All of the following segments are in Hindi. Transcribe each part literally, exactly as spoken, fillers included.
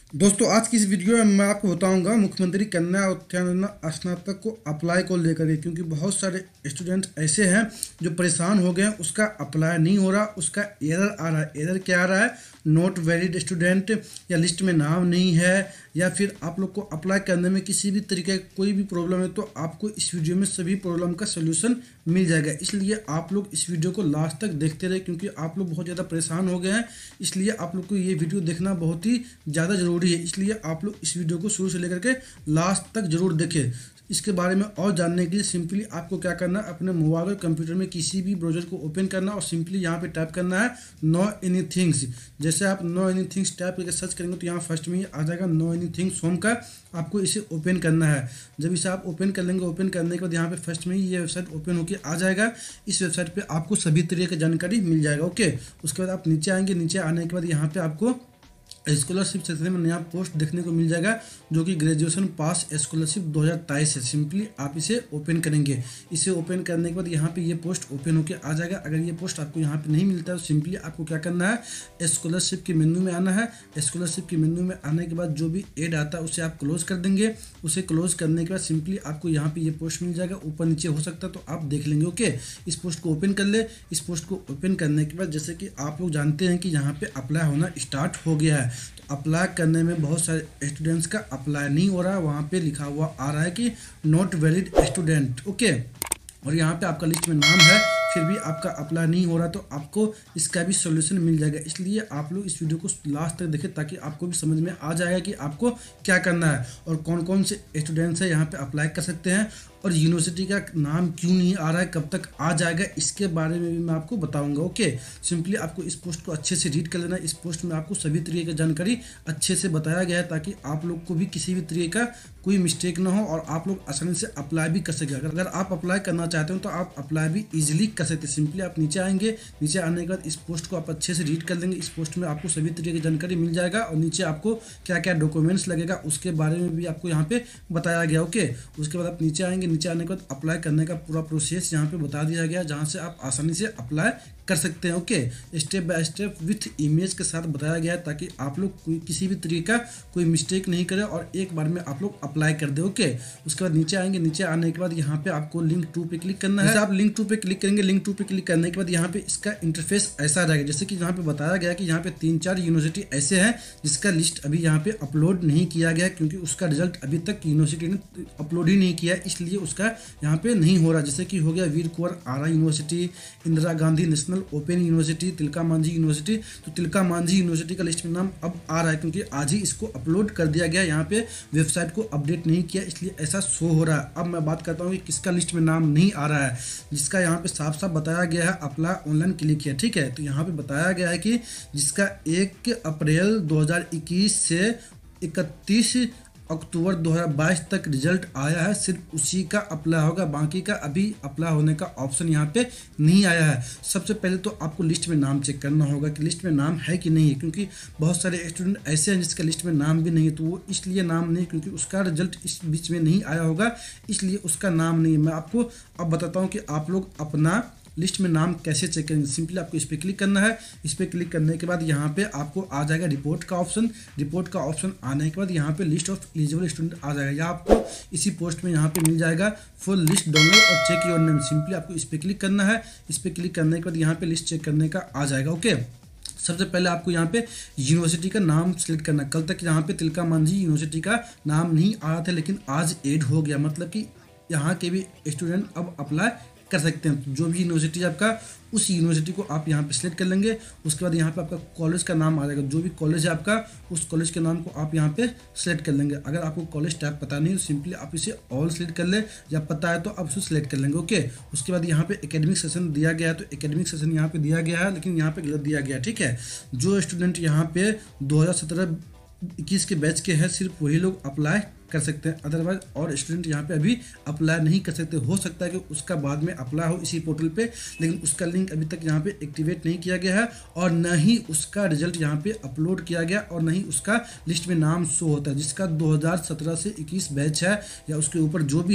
दोस्तों आज की इस वीडियो में मैं आपको बताऊंगा मुख्यमंत्री कन्या उत्थान योजना स्नातक को अप्लाई को लेकर के, क्योंकि बहुत सारे स्टूडेंट ऐसे हैं जो परेशान हो गए हैं। उसका अप्लाई नहीं हो रहा, उसका एरर आ रहा है। एरर क्या आ रहा है? नॉट वैलिड स्टूडेंट, या लिस्ट में नाम नहीं है, या फिर आप लोग को अप्लाई करने में किसी भी तरीके का कोई भी प्रॉब्लम है, तो आपको इस वीडियो में सभी प्रॉब्लम का सोल्यूशन मिल जाएगा। इसलिए आप लोग इस वीडियो को लास्ट तक देखते रहे, क्योंकि आप लोग बहुत ज़्यादा परेशान हो गए हैं। इसलिए आप लोग को ये वीडियो देखना बहुत ही ज़्यादा ज़रूरी है। इसलिए आप लोग इस वीडियो को शुरू से लेकर के लास्ट तक जरूर देखें। इसके बारे में और जानने के लिए सिंपली आपको क्या करना है, अपने मोबाइल और कंप्यूटर में किसी भी ब्राउज़र को ओपन करना और सिंपली यहाँ पे टाइप करना है नो एनीथिंग्स। जैसे आप नो एनीथिंग्स टाइप करके सर्च करेंगे तो यहाँ फर्स्ट में ही आ जाएगा नो एनीथिंग्स होम का। आपको इसे ओपन करना है। जब इसे आप ओपन कर लेंगे, ओपन करने के बाद यहाँ पे फर्स्ट में ही ये वेबसाइट ओपन होकर आ जाएगा। इस वेबसाइट पे आपको सभी तरीके की जानकारी मिल जाएगा। ओके, उसके बाद आप नीचे आएंगे। नीचे आने के बाद यहाँ पे आपको स्कॉलरशिप सेक्शन में नया पोस्ट देखने को मिल जाएगा, जो कि ग्रेजुएशन पास स्कॉलरशिप दो हज़ार तेईस है। सिंपली आप इसे ओपन करेंगे। इसे ओपन करने के बाद यहाँ पे ये पोस्ट ओपन होकर आ जाएगा। अगर ये पोस्ट आपको यहाँ पे नहीं मिलता है तो सिंपली आपको क्या करना है, स्कॉलरशिप के मेन्यू में आना है। स्कॉलरशिप के मेन्यू में आने के बाद जो भी एड आता है उसे आप क्लोज कर देंगे। उसे क्लोज करने के बाद सिंपली आपको यहाँ पे ये पोस्ट मिल जाएगा। ऊपर नीचे हो सकता है तो आप देख लेंगे। ओके, इस पोस्ट को ओपन कर ले। इस पोस्ट को ओपन करने के बाद जैसे कि आप लोग जानते हैं कि यहाँ पे अप्लाई होना स्टार्ट हो गया है। तो अप्लाई करने में बहुत सारे स्टूडेंट्स का अप्लाई नहीं हो रहा है। वहाँ पे लिखा हुआ आ रहा है कि नॉट वैलिड स्टूडेंट। ओके, और यहाँ पे आपका लिस्ट में नाम है, फिर भी आपका अप्लाई नहीं हो रहा, तो आपको इसका भी सॉल्यूशन मिल जाएगा। इसलिए आप लोग इस वीडियो को लास्ट तक देखें, ताकि आपको भी समझ में आ जाएगा कि आपको क्या करना है और कौन कौन से स्टूडेंट्स हैं यहाँ पे अप्लाई कर सकते हैं, और यूनिवर्सिटी का नाम क्यों नहीं आ रहा है, कब तक आ जाएगा, इसके बारे में भी मैं आपको बताऊंगा। ओके, सिंपली आपको इस पोस्ट को अच्छे से रीड कर लेना। इस पोस्ट में आपको सभी तरीके की जानकारी अच्छे से बताया गया है, ताकि आप लोग को भी किसी भी तरीके का कोई मिस्टेक ना हो और आप लोग आसानी से अप्लाई भी कर सकें। अगर आप अप्लाई करना चाहते हो तो आप अप्लाई भी ईजिली कर सकते हैं। सिंपली आप नीचे आएंगे। नीचे आने के बाद इस पोस्ट को आप अच्छे से रीड कर लेंगे। इस पोस्ट में आपको सभी तरीके की जानकारी मिल जाएगा, और नीचे आपको क्या क्या डॉक्यूमेंट्स लगेगा उसके बारे में भी आपको यहाँ पे बताया गया। ओके, उसके बाद आप नीचे आएंगे। नीचे आने के बाद अप्लाई करने का पूरा प्रोसेस यहाँ पे बता दिया गया, जहाँ से आप आसानी से अप्लाई कर सकते हैं। Okay, step by step with image के साथ बताया गया है, ताकि आप लोग कोई किसी भी तरीके का कोई मिस्टेक नहीं करें और एक बार में आप लोग अप्लाई कर दे। ओके, उसके बाद नीचे आएंगे। नीचे आने के बाद यहाँ पे आपको लिंक टू पे क्लिक करना है। जैसे आप लिंक टू पे क्लिक करेंगे, लिंक टू पे क्लिक करने के बाद यहाँ पे इसका इंटरफेस ऐसा रहेगा, जैसे कि यहाँ पे बताया गया कि यहाँ पे तीन चार यूनिवर्सिटी ऐसे हैं जिसका लिस्ट अभी यहाँ पे अपलोड नहीं किया गया, क्योंकि उसका रिजल्ट अभी तक यूनिवर्सिटी ने अपलोड ही नहीं किया, इसलिए उसका यहाँ पे नहीं हो रहा। जैसे कि हो गया Veer Kunwar Ara university, Indira Gandhi national open university, Tilka Manjhi university. तो तिलका मांझी यूनिवर्सिटी का लिस्ट में नाम अब आ रहा है, क्योंकि आज ही इसको अपलोड कर दिया गया। यहाँ पे वेबसाइट को अपडेट नहीं किया, इसलिए ऐसा शो हो रहा है। अब मैं बात करता हूँ कि किसका लिस्ट में नाम नहीं आ रहा है, जिसका यहाँ पे साफ साफ बताया गया है अप्लाई ऑनलाइन क्लिक किया। ठीक है, तो यहाँ पे बताया गया है कि जिसका एक अप्रैल दो हज़ार इक्कीस से इकतीस अक्टूबर दो हज़ार बाईस तक रिजल्ट आया है, सिर्फ उसी का अप्लाई होगा। बाकी का अभी अप्लाई होने का ऑप्शन यहाँ पे नहीं आया है। सबसे पहले तो आपको लिस्ट में नाम चेक करना होगा कि लिस्ट में नाम है कि नहीं है, क्योंकि बहुत सारे स्टूडेंट ऐसे हैं जिसका लिस्ट में नाम भी नहीं है। तो वो इसलिए नाम नहीं, क्योंकि उसका रिजल्ट इस बीच में नहीं आया होगा, इसलिए उसका नाम नहीं है। मैं आपको अब बताता हूँ कि आप लोग अपना लिस्ट में नाम कैसे चेक करेंगे। सिंपली आपको इस पर क्लिक करना है। इस पर क्लिक करने के बाद यहाँ पे आपको आ जाएगा रिपोर्ट का ऑप्शन। रिपोर्ट का ऑप्शन आने के बाद यहाँ पे लिस्ट ऑफ एलिजिबल स्टूडेंट आ जाएगा, या आपको इसी पोस्ट में यहाँ पे मिल जाएगा फुल लिस्ट डाउनलोड और चेक योर नेम। सिंपली आपको इस पर क्लिक करना है। इस पर क्लिक करने के बाद यहाँ पे लिस्ट चेक करने का आ जाएगा। ओके, सबसे पहले आपको यहाँ पे यूनिवर्सिटी का नाम सेलेक्ट करना है। कल तक यहाँ पे तिलका मांझी यूनिवर्सिटी का नाम नहीं आ रहा था, लेकिन आज ऐड हो गया, मतलब कि यहाँ के भी स्टूडेंट अब अप्लाई कर सकते हैं। तो जो भी यूनिवर्सिटी आपका, उस यूनिवर्सिटी को आप यहाँ पे सिलेक्ट कर लेंगे। उसके बाद यहाँ पे आपका कॉलेज का नाम आ जाएगा। जो भी कॉलेज है आपका, उस कॉलेज के नाम को आप यहाँ पे सिलेक्ट कर लेंगे। अगर आपको कॉलेज टाइप पता नहीं तो सिंपली आप इसे ऑल सिलेक्ट कर ले, या पता है तो आप उसे सिलेक्ट कर लेंगे। ओके, उसके बाद यहाँ पे एकेडमिक सेशन दिया गया है, तो एकेडमिक सेशन यहाँ पे दिया गया है, लेकिन यहाँ पे गलत दिया गया है। ठीक है, जो स्टूडेंट यहाँ पे दो हज़ार सत्रह इक्कीस के बैच के हैं, सिर्फ वही लोग अप्लाई कर सकते हैं। अदरवाइज और स्टूडेंट यहाँ पे अभी अप्लाई नहीं कर सकते। हो सकता है कि उसका बाद में अप्लाई हो इसी पोर्टल पे, लेकिन उसका लिंक अभी तक यहाँ पे एक्टिवेट नहीं किया गया है, और न ही उसका रिजल्ट यहाँ पे अपलोड किया गया, और न ही उसका लिस्ट में नाम शो होता है। जिसका दो हज़ार सत्रह से इक्कीस बैच है या उसके ऊपर जो भी है, तो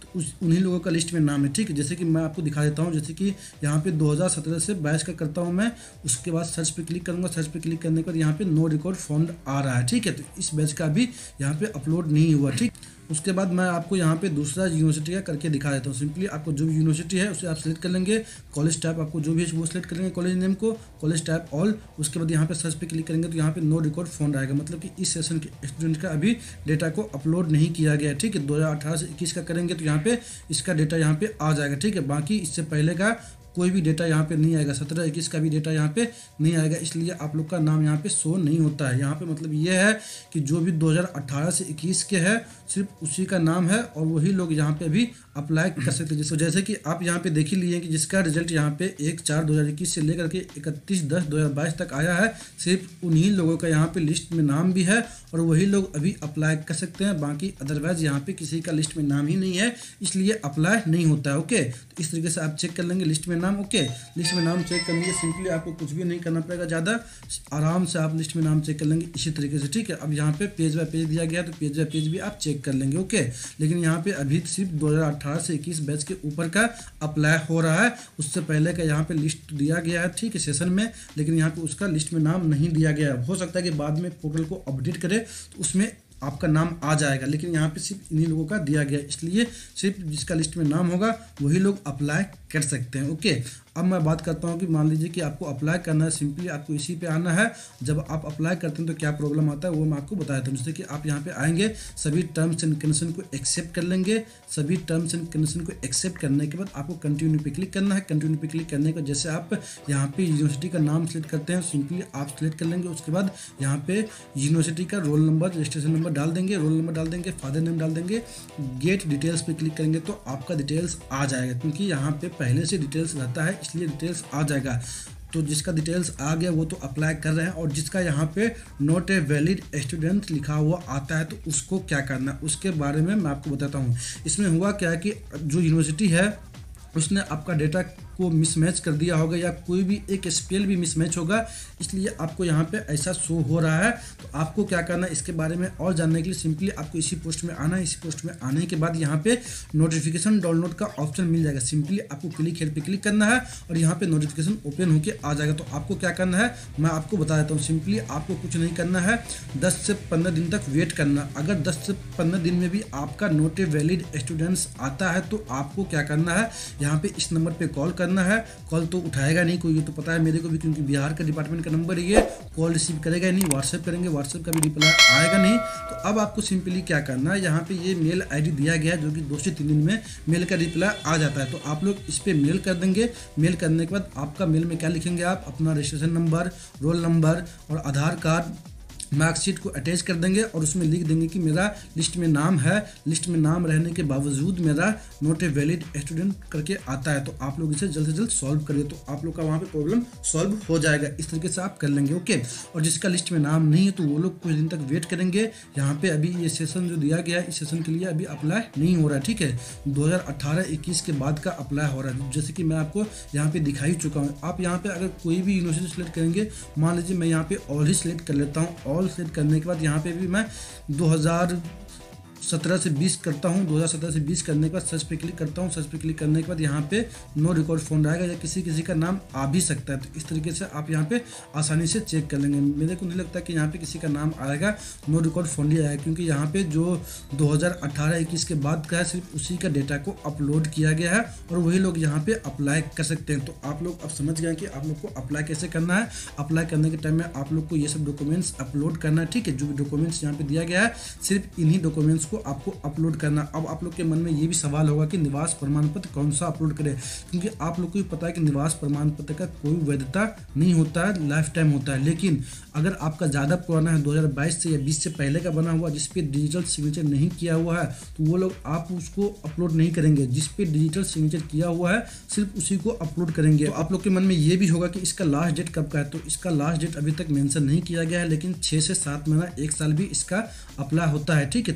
तो उस उन्हीं लोगों का लिस्ट में नाम है, ठीक है। जैसे कि मैं आपको दिखा देता हूँ, जैसे कि यहाँ पे दो हज़ार सत्रह से बाईस का करता हूँ मैं, उसके बाद सर्च पे क्लिक करूँगा। सर्च पे क्लिक करने के बाद यहाँ पे नो रिकॉर्ड फाउंड आ रहा है, ठीक है। तो इस बैच का भी यहाँ पे अपलोड नहीं हुआ, ठीक। उसके बाद मैं आपको यहाँ पे दूसरा यूनिवर्सिटी का करके दिखा देता हूँ। सिंपली आपको जो भी यूनिवर्सिटी है उसे आप सेलेक्ट कर लेंगे, कॉलेज टाइप आपको जो भी है वो सेलेक्ट कर लेंगे, कॉलेज नेम को, कॉलेज टाइप ऑल। उसके बाद यहाँ पे सर्च पे क्लिक करेंगे तो यहाँ पे नो रिकॉर्ड फाउंड आएगा, मतलब कि इस सेशन के स्टूडेंट का अभी डेटा को अपलोड नहीं किया गया, ठीक है। दो हज़ार अठारह से इक्कीस का करेंगे तो यहाँ पे इसका डेटा यहाँ पे आ जाएगा, ठीक है। बाकी इससे पहले का कोई भी डेटा यहाँ पे नहीं आएगा, सत्रह इक्कीस का भी डेटा यहाँ पे नहीं आएगा, इसलिए आप लोग का नाम यहाँ पे शो नहीं होता है। यहाँ पे मतलब ये है कि जो भी दो हज़ार अठारह से इक्कीस के है सिर्फ उसी का नाम है और वही लोग यहाँ पे भी अप्लाई कर सकते हैं। जैसे जैसे कि आप यहाँ पे देख ही लिए कि जिसका रिजल्ट यहाँ पे एक चार दो हज़ार इक्कीस से लेकर के इकतीस दस दो हज़ार बाईस तक आया है, सिर्फ उन्हीं लोगों का यहाँ पे लिस्ट में नाम भी है और वही लोग अभी अप्लाई कर सकते हैं। बाकी अदरवाइज यहाँ पे किसी का लिस्ट में नाम ही नहीं है, इसलिए अप्लाई नहीं होता है। ओके, तो इस तरीके से आप चेक कर लेंगे लिस्ट में नाम। ओके, लिस्ट में नाम चेक करने के सिंपली आपको कुछ भी नहीं करना पड़ेगा, ज़्यादा आराम से आप लिस्ट में नाम चेक कर लेंगे इसी तरीके से, ठीक है। अब यहाँ पे पेज बाय पेज दिया गया है तो पेज बाय पेज भी आप चेक कर लेंगे। ओके, लेकिन यहाँ पे अभी सिर्फ दो हज़ार अठारह से इक्कीस बैच के ऊपर का अप्लाई हो रहा है, उससे पहले का यहाँ पे लिस्ट दिया गया है, ठीक है, सेशन में, लेकिन यहाँ पे उसका लिस्ट में नाम नहीं दिया गया है। हो सकता है कि बाद में पोर्टल को अपडेट करे तो उसमें आपका नाम आ जाएगा, लेकिन यहाँ पे सिर्फ इन्हीं लोगों का दिया गया है, इसलिए सिर्फ जिसका लिस्ट में नाम होगा वही लोग अप्लाई कर सकते हैं। ओके, अब मैं बात करता हूँ कि मान लीजिए कि आपको अप्लाई करना है, सिंपली आपको इसी पे आना है। जब आप अप्लाई करते हैं तो क्या प्रॉब्लम आता है वो मैं आपको बता देता हूँ। जैसे कि आप यहाँ पे आएंगे, सभी टर्म्स एंड कंडीशन को एक्सेप्ट कर लेंगे। सभी टर्म्स एंड कंडीशन को एक्सेप्ट करने के बाद आपको कंटिन्यू पे क्लिक करना है। कंटिन्यू पे क्लिक करने के बाद जैसे आप यहाँ पे यूनिवर्सिटी का नाम सेलेक्ट करते हैं, सिंपली आप सेलेक्ट कर लेंगे। उसके बाद यहाँ पे यूनिवर्सिटी का रोल नंबर, रजिस्ट्रेशन नंबर डाल देंगे, रोल नंबर डाल देंगे, फादर नेम डाल देंगे, गेट डिटेल्स पे क्लिक करेंगे तो आपका डिटेल्स आ जाएगा, क्योंकि यहाँ पे पहले से डिटेल्स रहता है इसलिए डिटेल्स आ जाएगा। तो जिसका डिटेल्स आ गया वो तो अप्लाई कर रहे हैं, और जिसका यहाँ पे नॉट ए वैलिड स्टूडेंट लिखा हुआ आता है तो उसको क्या करना है उसके बारे में मैं आपको बताता हूँ। इसमें हुआ क्या है कि जो यूनिवर्सिटी है उसने आपका डेटा को मिसमैच कर दिया होगा या कोई भी एक स्पेल भी मिसमैच होगा, इसलिए आपको यहाँ पे ऐसा शो हो रहा है। तो आपको क्या करना है इसके बारे में और जानने के लिए सिंपली आपको इसी पोस्ट में आना है। इसी पोस्ट में आने के बाद यहाँ पे नोटिफिकेशन डाउनलोड का ऑप्शन मिल जाएगा, सिंपली आपको क्लिक हेयर पे क्लिक करना है और यहाँ पे नोटिफिकेशन ओपन होकर आ जाएगा। तो आपको क्या करना है मैं आपको बता देता हूँ। सिंपली आपको कुछ नहीं करना है, दस से पंद्रह दिन तक वेट करना। अगर दस से पंद्रह दिन में भी आपका नॉट ए वैलिड स्टूडेंट्स आता है तो आपको क्या करना है, यहाँ पे इस नंबर पे कॉल करना है। कॉल तो उठाएगा नहीं कोई, ये तो पता है मेरे को भी, क्योंकि बिहार का डिपार्टमेंट का नंबर है ये, कॉल रिसीव करेगा नहीं। व्हाट्सएप करेंगे, व्हाट्सएप का भी रिप्लाई आएगा नहीं। तो अब आपको सिंपली क्या करना है, यहाँ पे ये मेल आईडी दिया गया है जो कि दो से तीन दिन में मेल का रिप्लाई आ जाता है। तो आप लोग इस पर मेल कर देंगे। मेल करने के बाद आपका मेल में क्या लिखेंगे, आप अपना रजिस्ट्रेशन नंबर, रोल नंबर और आधार कार्ड, मार्कशीट को अटैच कर देंगे और उसमें लिख देंगे कि मेरा लिस्ट में नाम है, लिस्ट में नाम रहने के बावजूद मेरा नॉट ए वैलिड स्टूडेंट करके आता है। तो आप लोग इसे जल्द से जल्द सॉल्व करिए, तो आप लोग का वहाँ पे प्रॉब्लम सॉल्व हो जाएगा। इस तरीके से आप कर लेंगे। ओके, और जिसका लिस्ट में नाम नहीं है तो वो लोग कुछ दिन तक वेट करेंगे। यहाँ पे अभी ये सेशन जो दिया गया है इस सेशन के लिए अभी अप्लाई नहीं हो रहा है, ठीक है। दो हज़ार अठारह इक्कीस के बाद का अप्लाई हो रहा है, जैसे कि मैं आपको यहाँ पे दिखा ही चुका हूँ। आप यहाँ पे अगर कोई भी यूनिवर्सिटी सेलेक्ट करेंगे, मान लीजिए मैं यहाँ पे ऑल ही सेलेक्ट कर लेता हूँ। ऑल सेलेक्ट करने के बाद यहाँ पे भी मैं दो हज़ार सत्रह से बीस करता हूँ। दो हज़ार सत्रह से बीस करने के बाद सर्च पे क्लिक करता हूँ। सर्च पे क्लिक करने के बाद यहाँ पे नो रिकॉर्ड फाउंड आएगा, या किसी किसी का नाम आ भी सकता है। तो इस तरीके से आप यहाँ पे आसानी से चेक कर लेंगे। मेरे को नहीं लगता कि यहाँ पे किसी का नाम आएगा, नो रिकॉर्ड फाउंड ही आएगा, क्योंकि यहाँ पे जो दो हज़ार अठारह इक्कीस के बाद का है सिर्फ उसी का डेटा को अपलोड किया गया है और वही लोग यहाँ पे अप्लाई कर सकते हैं। तो आप लोग अब समझ गए कि आप लोग को अप्लाई कैसे करना है। अप्लाई करने के टाइम में आप लोग को ये सब डॉक्यूमेंट्स अपलोड करना है, ठीक है। जो भी डॉक्यूमेंट्स यहाँ पे दिया गया है सिर्फ इन्हीं डॉक्यूमेंट्स को आपको अपलोड करना। अब आप लोग के मन में ये भी सवाल होगा कि निवास प्रमाण पत्र कौन सा अपलोड करें, क्योंकि आप लोग को भी पता है कि निवास प्रमाण पत्र का कोई वैधता नहीं होता है, लाइफ टाइम होता है। लेकिन अगर आपका ज़्यादा पुराना है, दो हज़ार बाईस से या बीस से पहले का बना हुआ, जिस पे डिजिटल सिग्नेचर नहीं किया हुआ है, तो वो लोग आप उसको अपलोड नहीं करेंगे। जिस पे डिजिटल सिग्नेचर किया हुआ है सिर्फ उसी को अपलोड करेंगे। तो आप लोग के मन में ये भी होगा कि इसका लास्ट डेट कब का है, तो इसका लास्ट डेट अभी तक मेंशन नहीं किया गया है, लेकिन छः से सात महीना एक साल भी इसका अप्लाई होता है, ठीक है। तो आप लोग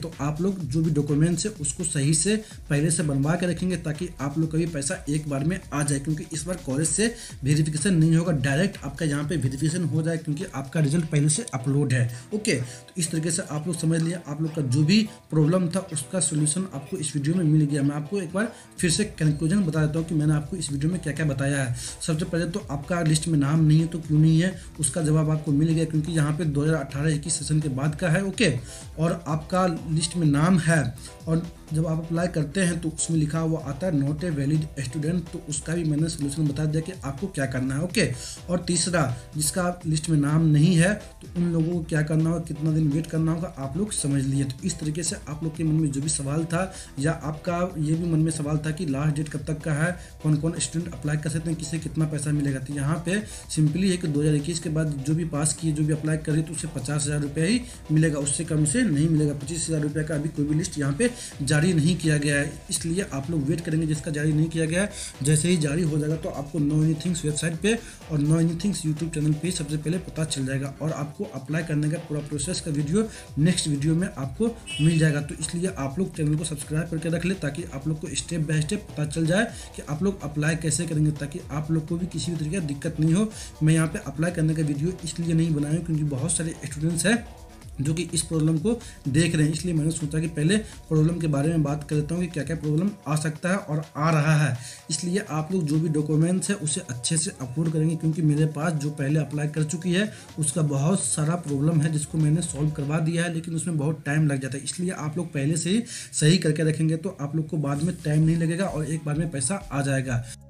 लोग जो भी डॉक्यूमेंट्स है उसको सही से पहले से बनवा के रखेंगे, ताकि आप लोग का भी पैसा एक बार में आ जाए। क्योंकि इस बार कॉलेज से वेरिफिकेशन नहीं होगा, डायरेक्ट आपका यहाँ पे वेरिफिकेशन हो जाए, क्योंकि आपका रिजल्ट पहले से अपलोड है। ओके, तो इस तरीके से आप लोग समझ लिए, आप लोग का जो भी प्रॉब्लम था उसका सोल्यूशन आपको इस वीडियो में मिल गया। मैं आपको एक बार फिर से कंक्लूजन बता देता हूँ कि मैंने आपको इस वीडियो में क्या क्या बताया है। सबसे पहले तो आपका लिस्ट में नाम नहीं है तो क्यों नहीं है, उसका जवाब आपको मिल गया, क्योंकि यहाँ पे दो हज़ार अठारह इक्कीस सेशन के बाद का है। ओके, और आपका लिस्ट में नाम है और जब आप अप्लाई करते हैं तो उसमें लिखा हुआ आता है नॉट ए वैलिड स्टूडेंट, तो उसका भी मैंने सोल्यूशन बता दिया कि आपको क्या करना है। ओके, और तीसरा, जिसका लिस्ट में नाम नहीं है तो उन लोगों को क्या करना होगा, कितना दिन वेट करना होगा, आप लोग समझ लिए। तो इस तरीके से आप लोग के मन में जो भी सवाल था, या आपका ये भी मन में सवाल था कि लास्ट डेट कब तक का है, कौन कौन स्टूडेंट अप्लाई कर सकते हैं, किसे कितना पैसा मिलेगा, तो यहाँ पे सिंपली है कि दो हज़ार इक्कीस के बाद जो भी पास किए, जो भी अप्लाई करे तो उसे पचास हज़ार रुपये ही मिलेगा, उससे कम से नहीं मिलेगा। पच्चीस हज़ार रुपये का अभी कोई भी लिस्ट यहाँ पे जारी नहीं किया गया है, इसलिए आप लोग वेट करेंगे जिसका जारी नहीं किया गया है। जैसे ही जारी हो जाएगा तो आपको नो एनीथिंग्स वेबसाइट पे और नो एनीथिंग्स यूट्यूब चैनल पे सबसे पहले पता चल जाएगा, और आपको अप्लाई करने का पूरा प्रोसेस का वीडियो नेक्स्ट वीडियो में आपको मिल जाएगा। तो इसलिए आप लोग चैनल को सब्सक्राइब करके रख ले, ताकि आप लोग को स्टेप बाय स्टेप पता चल जाए कि आप लोग अप्लाई कैसे करेंगे, ताकि आप लोग को भी किसी भी तरीके की दिक्कत नहीं हो। मैं यहाँ पे अप्लाई करने का वीडियो इसलिए नहीं बनाया हूँ क्योंकि बहुत सारे स्टूडेंट्स हैं जो कि इस प्रॉब्लम को देख रहे हैं, इसलिए मैंने सोचा कि पहले प्रॉब्लम के बारे में बात कर लेता हूँ कि क्या क्या प्रॉब्लम आ सकता है और आ रहा है। इसलिए आप लोग जो भी डॉक्यूमेंट्स है उसे अच्छे से अपलोड करेंगे, क्योंकि मेरे पास जो पहले अप्लाई कर चुकी है उसका बहुत सारा प्रॉब्लम है जिसको मैंने सॉल्व करवा दिया है, लेकिन उसमें बहुत टाइम लग जाता है। इसलिए आप लोग पहले से ही सही करके रखेंगे तो आप लोग को बाद में टाइम नहीं लगेगा और एक बार में पैसा आ जाएगा।